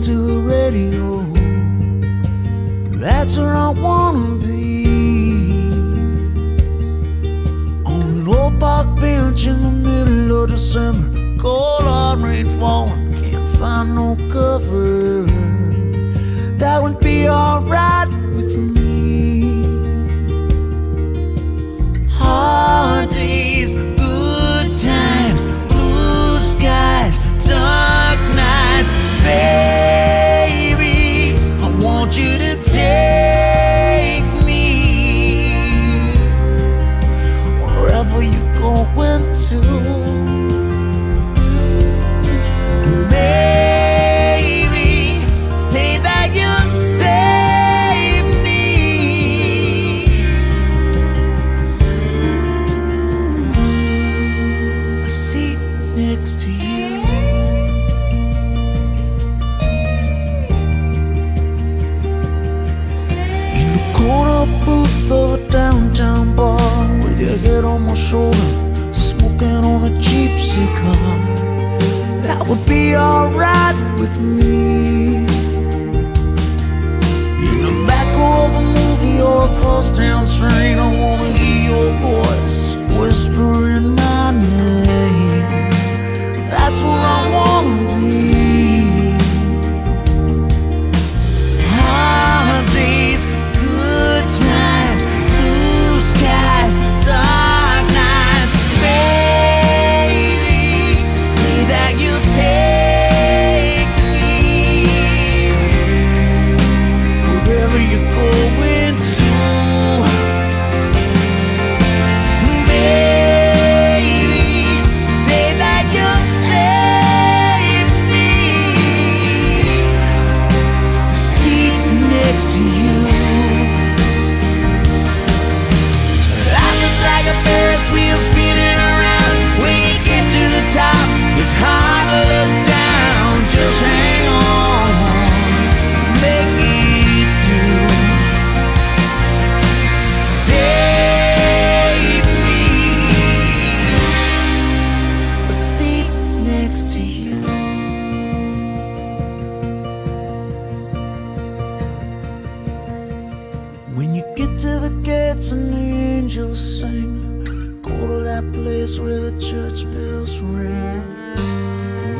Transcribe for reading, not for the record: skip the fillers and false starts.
to the radio. That's where I wanna be, on an old park bench in the middle of December. Cold hard rain falling, can't find no cover. That would be alright with me. Hard days, good times, blue skies, dark nights. Baby, I want you to take me wherever you're going to. Next to you, in the corner booth of a downtown bar, with your head on my shoulder, smoking on a cheap cigar. That would be alright with me. In the back of a movie or a crosstown train, I wanna hear your voice whispering my name. That's where I wanna be. Holidays, good times, blue skies, dark nights. Baby, say that you'll take me wherever you're going to. When you get to the gates and the angels sing, go to that place where the church bells ring.